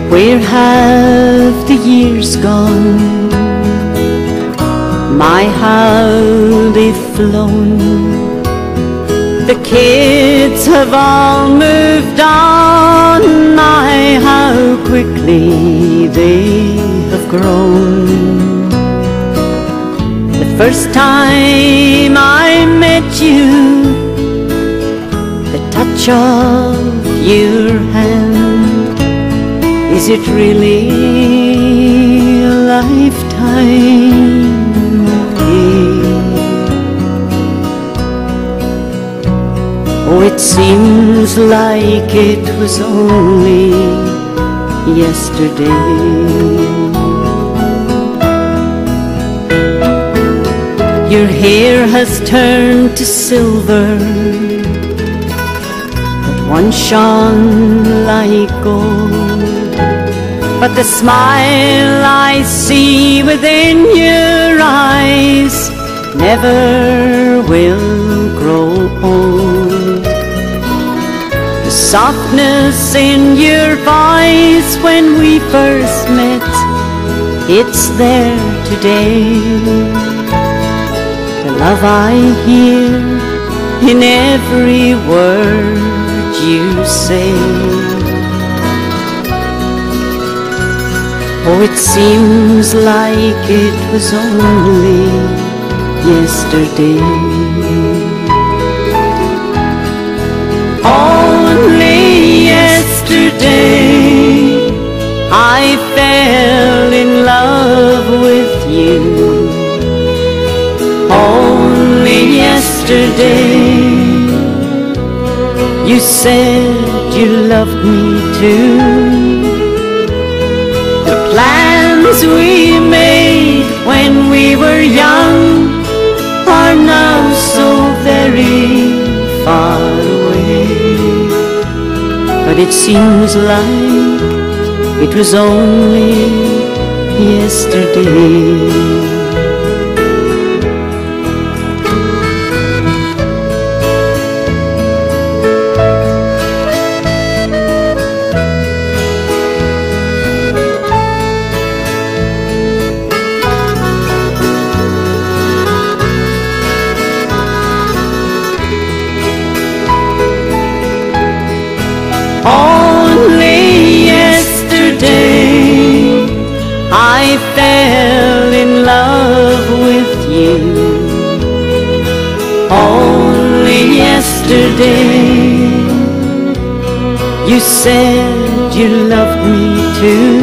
Where have the years gone? My, how they've flown. The kids have all moved on. My, how quickly they have grown. The first time I met you, the touch of your hand, is it really a lifetime away? Oh, it seems like it was only yesterday. Your hair has turned to silver, but once shone like gold. But the smile I see within your eyes never will grow old. The softness in your voice when we first met, it's there today. The love I hear in every word you say. Oh, it seems like it was only yesterday. Only yesterday I fell in love with you. Only yesterday you said you loved me too. The plans we made when we were young are now so very far away. But it seems like it was only yesterday. Only yesterday I fell in love with you. Only yesterday you said you loved me too.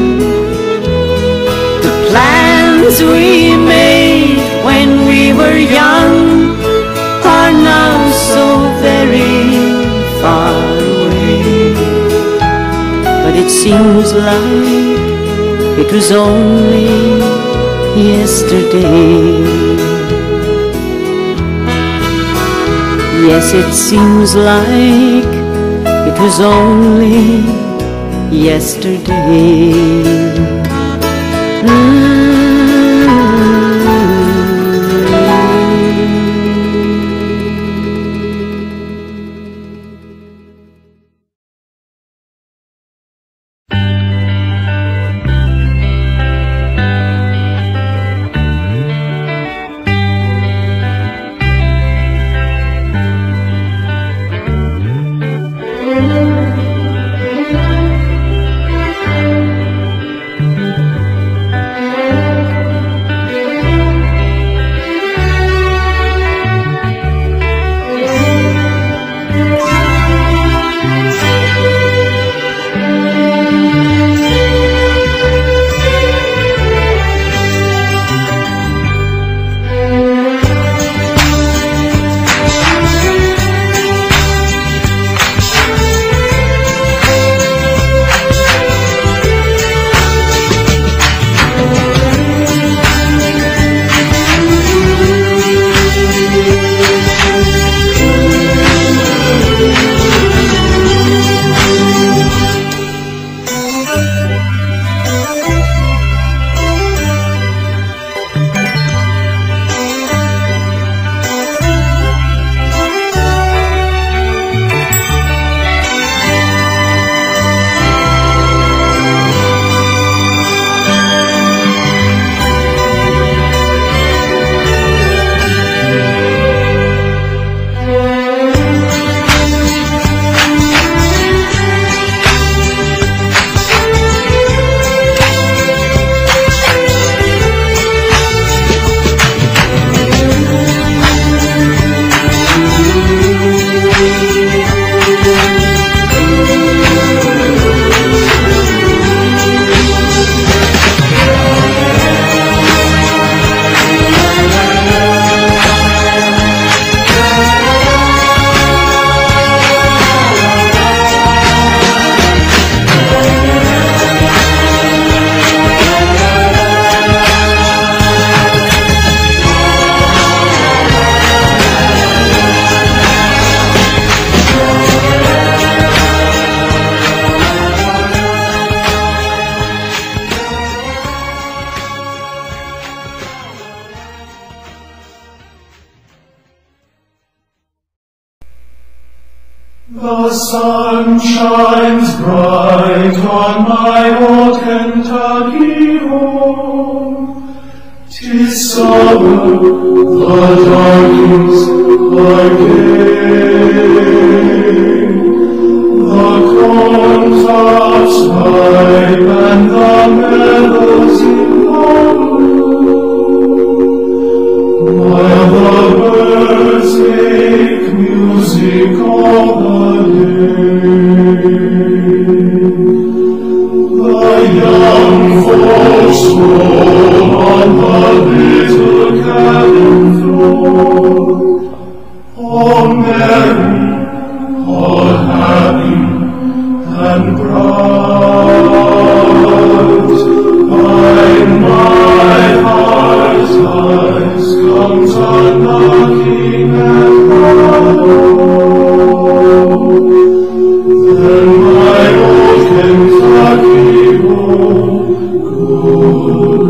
The plans we made when we were young are now so very far away. But it seems like it was only yesterday. Yes, it seems like it was only yesterday. The sun shines bright on my old Kentucky home. 'Tis summer, the darkings are gay. The corn tops ripe and the meadows in bloom, while the birds make music all the day. The young folks roll on the little cabin floor, all merry, all happy and bright. By my heart's eyes comes a knocking at my door. Then my old Kentucky home, good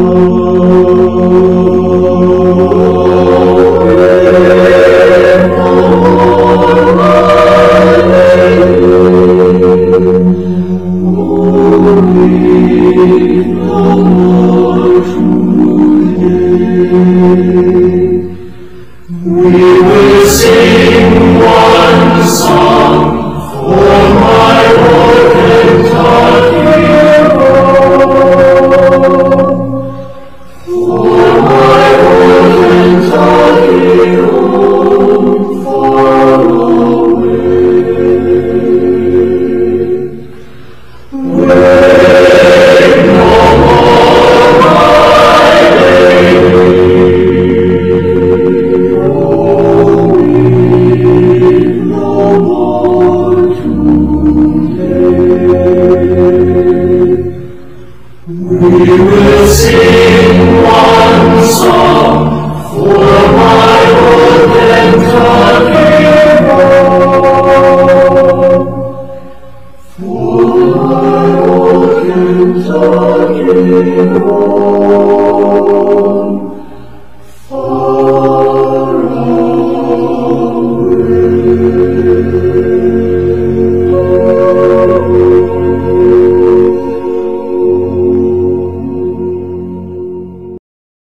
We will sing one song for my old Kentucky home, for my old Kentucky home far away. Wait no more riding, we will sing one song for my old Kentucky home, for my old Kentucky home, far away.